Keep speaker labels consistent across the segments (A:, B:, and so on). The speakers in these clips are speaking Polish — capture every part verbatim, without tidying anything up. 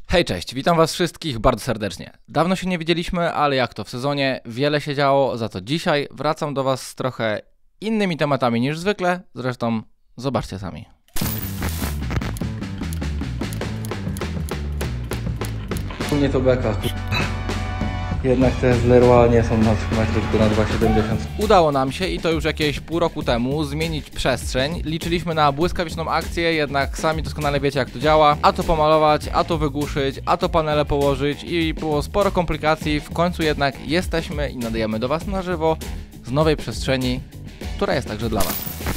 A: Hej, cześć, witam was wszystkich bardzo serdecznie. Dawno się nie widzieliśmy, ale jak to w sezonie, wiele się działo, za to dzisiaj wracam do was z trochę innymi tematami niż zwykle, zresztą zobaczcie sami.
B: U mnie to beka. Jednak te z Leroy nie są na trzy metry, tylko na dwa siedemdziesiąt.
A: Udało nam się i to już jakieś pół roku temu zmienić przestrzeń. Liczyliśmy na błyskawiczną akcję, jednak sami doskonale wiecie jak to działa. A to pomalować, a to wygłuszyć, a to panele położyć i było sporo komplikacji. W końcu jednak jesteśmy i nadajemy do was na żywo z nowej przestrzeni, która jest także dla was.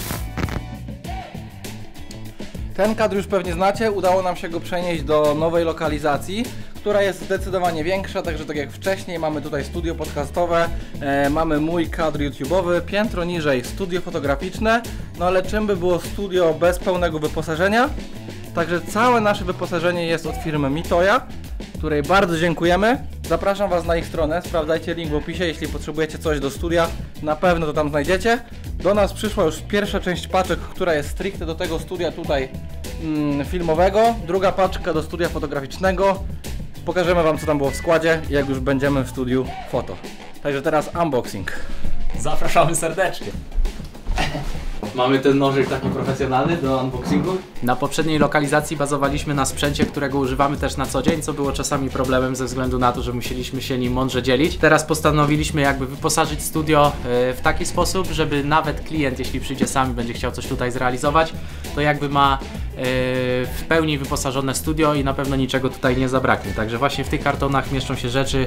A: Ten kadr już pewnie znacie, udało nam się go przenieść do nowej lokalizacji, która jest zdecydowanie większa, także tak jak wcześniej mamy tutaj studio podcastowe, e, mamy mój kadr YouTube'owy, piętro niżej studio fotograficzne, no ale czym by było studio bez pełnego wyposażenia? Także całe nasze wyposażenie jest od firmy Mitoya, której bardzo dziękujemy. Zapraszam was na ich stronę, sprawdzajcie link w opisie, jeśli potrzebujecie coś do studia, na pewno to tam znajdziecie. Do nas przyszła już pierwsza część paczek, która jest stricte do tego studia tutaj mm, filmowego, druga paczka do studia fotograficznego. Pokażemy wam co tam było w składzie, jak już będziemy w studiu foto. Także teraz unboxing.
C: Zapraszamy serdecznie. Mamy ten nożyk taki profesjonalny do unboxingu. Na poprzedniej lokalizacji bazowaliśmy na sprzęcie, którego używamy też na co dzień, co było czasami problemem ze względu na to, że musieliśmy się nim mądrze dzielić. Teraz postanowiliśmy jakby wyposażyć studio w taki sposób, żeby nawet klient, jeśli przyjdzie sam i będzie chciał coś tutaj zrealizować, to jakby ma w pełni wyposażone studio i na pewno niczego tutaj nie zabraknie. Także właśnie w tych kartonach mieszczą się rzeczy,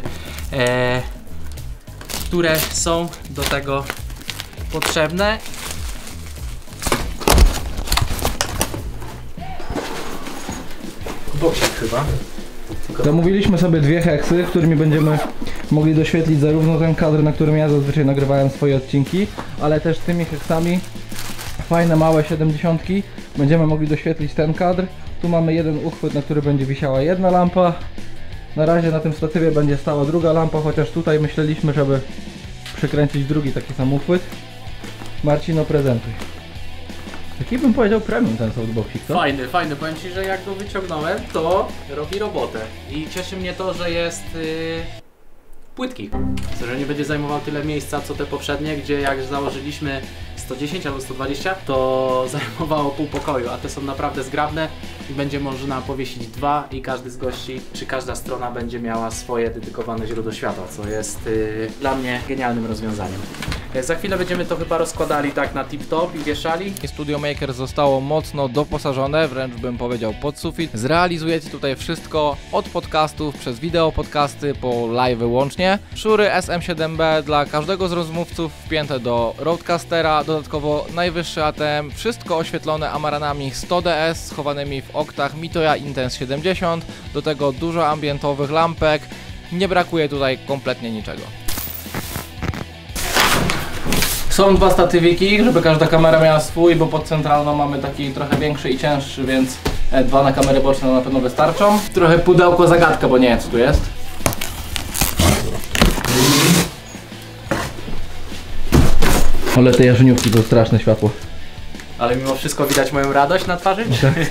C: które są do tego potrzebne. Boksiak chyba.
B: Zamówiliśmy sobie dwie heksy, którymi będziemy mogli doświetlić zarówno ten kadr, na którym ja zazwyczaj nagrywałem swoje odcinki, ale też tymi heksami, fajne małe siedemdziesiątki, będziemy mogli doświetlić ten kadr. Tu mamy jeden uchwyt, na który będzie wisiała jedna lampa. Na razie na tym statywie będzie stała druga lampa, chociaż tutaj myśleliśmy, żeby przykręcić drugi taki sam uchwyt. Marcino, prezentuj. Jaki bym powiedział premium ten softboxik, co?
C: Fajny, fajny. Powiem ci, że jak go wyciągnąłem, to robi robotę. I cieszy mnie to, że jest yy, płytki. Że nie będzie zajmował tyle miejsca co te poprzednie, gdzie jak założyliśmy sto dziesięć albo sto dwadzieścia, to zajmowało pół pokoju, a te są naprawdę zgrabne i będzie można powiesić dwa i każdy z gości, czy każda strona będzie miała swoje dedykowane źródło światła, co jest yy, dla mnie genialnym rozwiązaniem. Za chwilę będziemy to chyba rozkładali tak na tip-top i wieszali.
A: Studio Maker zostało mocno doposażone, wręcz bym powiedział pod sufit. Zrealizujecie tutaj wszystko od podcastów, przez wideo podcasty, po live'y łącznie. Szury S M siedem B dla każdego z rozmówców wpięte do Roadcastera, dodatkowo najwyższy A T M, wszystko oświetlone Amaranami sto D S schowanymi w oktach Mitoya Intense siedemdziesiąt, do tego dużo ambientowych lampek, nie brakuje tutaj kompletnie niczego. Są dwa statywiki, żeby każda kamera miała swój, bo pod centralną mamy taki trochę większy i cięższy, więc dwa na kamery boczne na pewno wystarczą. Trochę pudełko zagadka, bo nie wiem co tu jest. Ale te jarzeniówki to straszne światło.
C: Ale mimo wszystko widać moją radość na twarzy?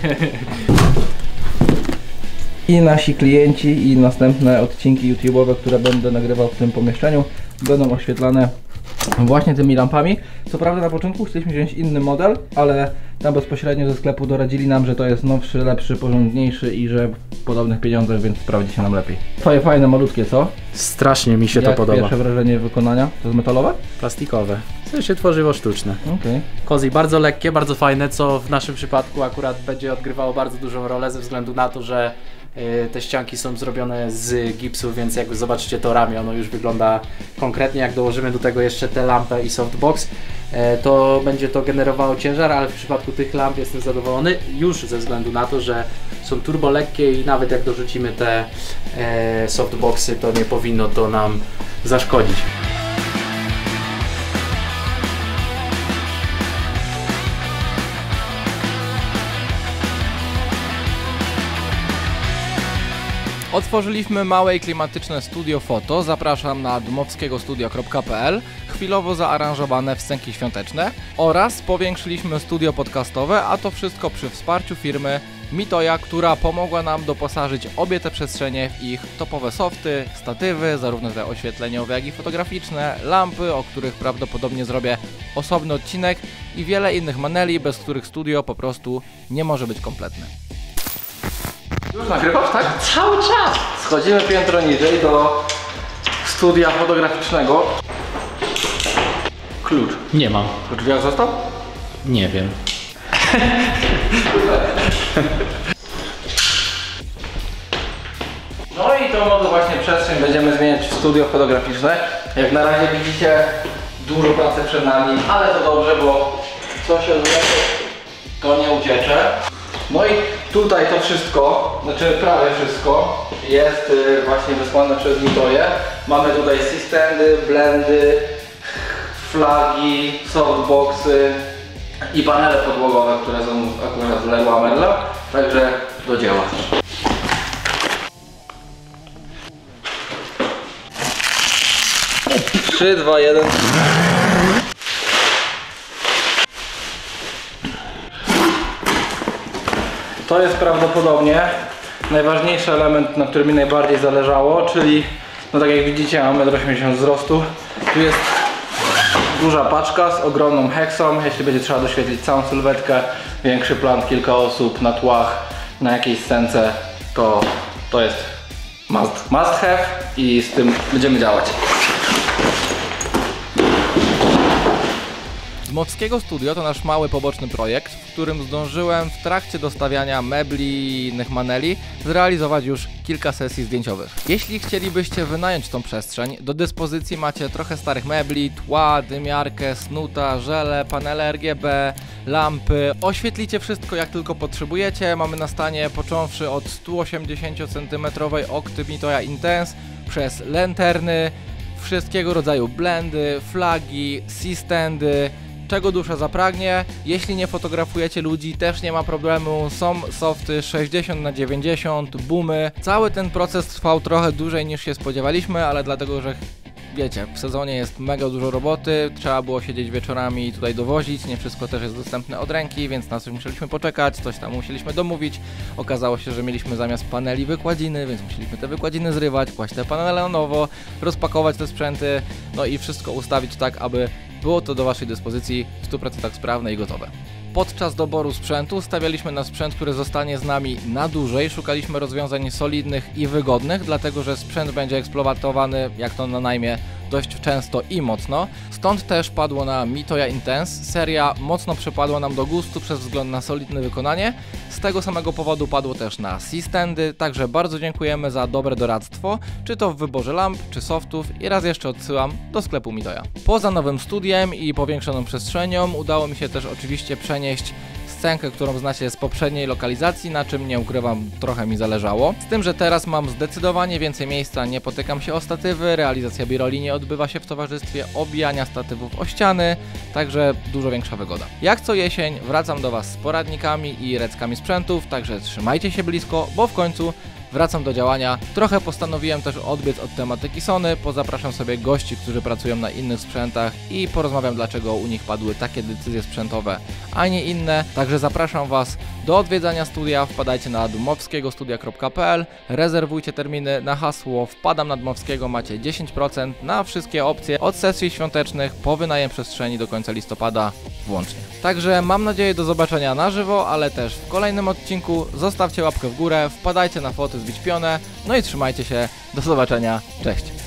B: I nasi klienci i następne odcinki YouTube'owe, które będę nagrywał w tym pomieszczeniu, będą oświetlane właśnie tymi lampami. Co prawda na początku chcieliśmy wziąć inny model, ale tam bezpośrednio ze sklepu doradzili nam, że to jest nowszy, lepszy, porządniejszy i że w podobnych pieniądzach, więc sprawdzi się nam lepiej. Twoje fajne, malutkie, co?
C: Strasznie mi się
B: Jak
C: to podoba.
B: pierwsze wrażenie wykonania? To jest metalowe?
C: Plastikowe. W sensie tworzywo sztuczne.
B: Okej. Okay.
C: Cozy bardzo lekkie, bardzo fajne, co w naszym przypadku akurat będzie odgrywało bardzo dużą rolę ze względu na to, że te ścianki są zrobione z gipsu, więc jak zobaczycie to ramię, ono już wygląda konkretnie. Jak dołożymy do tego jeszcze tę lampę i softbox, to będzie to generowało ciężar, ale w przypadku tych lamp jestem zadowolony już ze względu na to, że są turbo lekkie i nawet jak dorzucimy te softboxy, to nie powinno to nam zaszkodzić.
A: Otworzyliśmy małe i klimatyczne studio foto, zapraszam na dmowskiego studio kropka p l, chwilowo zaaranżowane w scenki świąteczne oraz powiększyliśmy studio podcastowe, a to wszystko przy wsparciu firmy
B: Mitoya, która pomogła nam doposażyć obie te przestrzenie w ich topowe softy, statywy, zarówno te oświetleniowe, jak i fotograficzne, lampy, o których prawdopodobnie zrobię osobny odcinek i wiele innych maneli, bez których studio po prostu nie może być kompletne.
A: Już nagrywasz, tak?
C: Cały czas!
A: Schodzimy piętro niżej do studia fotograficznego. Klucz.
C: Nie mam.
A: W drzwiach został?
C: Nie wiem.
A: No i tą oto właśnie przestrzeń będziemy zmieniać w studio fotograficzne. Jak na razie widzicie, dużo pracy przed nami, ale to dobrze, bo co się odbędzie, to nie uciecze. No i tutaj to wszystko, znaczy prawie wszystko jest właśnie wysłane przez Mitoję. Mamy tutaj systendy, blendy, flagi, softboxy i panele podłogowe, które są akurat z Leroy Merlin. Także do dzieła. trzy, dwa, jeden. To jest prawdopodobnie najważniejszy element, na którym mi najbardziej zależało, czyli no tak jak widzicie, mam metr osiemdziesiąt wzrostu. Tu jest duża paczka z ogromną heksą, jeśli będzie trzeba doświetlić całą sylwetkę, większy plan, kilka osób na tłach, na jakiejś scence, to to jest must, must have i z tym będziemy działać.
B: Dmowskiego Studio to nasz mały poboczny projekt, w którym zdążyłem w trakcie dostawiania mebli i innych maneli zrealizować już kilka sesji zdjęciowych. Jeśli chcielibyście wynająć tą przestrzeń, do dyspozycji macie trochę starych mebli, tła, dymiarkę, snuta, żele, panele R G B, lampy. Oświetlicie wszystko jak tylko potrzebujecie. Mamy na stanie począwszy od sto osiemdziesiąt centymetrów okty Mitoya Intense przez lanterny, wszystkiego rodzaju blendy, flagi, C-standy, czego dusza zapragnie. Jeśli nie fotografujecie ludzi, też nie ma problemu, są softy sześćdziesiąt na dziewięćdziesiąt, boomy. Cały ten proces trwał trochę dłużej niż się spodziewaliśmy, ale dlatego, że wiecie, w sezonie jest mega dużo roboty, trzeba było siedzieć wieczorami i tutaj dowozić, nie wszystko też jest dostępne od ręki, więc na coś musieliśmy poczekać, coś tam musieliśmy domówić. Okazało się, że mieliśmy zamiast paneli wykładziny, więc musieliśmy te wykładziny zrywać, kłaść te panele na nowo, rozpakować te sprzęty, no i wszystko ustawić tak, aby było to do waszej dyspozycji w stu procentach sprawne i gotowe. Podczas doboru sprzętu stawialiśmy na sprzęt, który zostanie z nami na dłużej. Szukaliśmy rozwiązań solidnych i wygodnych, dlatego że sprzęt będzie eksploatowany, jak to na najmie, dość często i mocno. Stąd też padło na Mitoya Intense. Seria mocno przypadła nam do gustu przez wzgląd na solidne wykonanie. Z tego samego powodu padło też na C-standy, także bardzo dziękujemy za dobre doradztwo, czy to w wyborze lamp, czy softów i raz jeszcze odsyłam do sklepu Mitoya. Poza nowym studiem i powiększoną przestrzenią udało mi się też oczywiście przenieść scenkę, którą znacie z poprzedniej lokalizacji, na czym nie ukrywam, trochę mi zależało. Z tym, że teraz mam zdecydowanie więcej miejsca, nie potykam się o statywy, realizacja biroli nie odbywa się w towarzystwie obijania statywów o ściany, także dużo większa wygoda. Jak co jesień wracam do Was z poradnikami i reckami sprzętów, także trzymajcie się blisko, bo w końcu wracam do działania. Trochę postanowiłem też odbiec od tematyki Sony, pozapraszam sobie gości, którzy pracują na innych sprzętach i porozmawiam, dlaczego u nich padły takie decyzje sprzętowe, a nie inne. Także zapraszam Was do odwiedzania studia, wpadajcie na dmowskiego studia kropka p l, rezerwujcie terminy na hasło wpadam na Dmowskiego, macie dziesięć procent na wszystkie opcje od sesji świątecznych po wynajem przestrzeni do końca listopada włącznie. Także mam nadzieję do zobaczenia na żywo, ale też w kolejnym odcinku. Zostawcie łapkę w górę, wpadajcie na foty z Bić Pionę, no i trzymajcie się, do zobaczenia, cześć!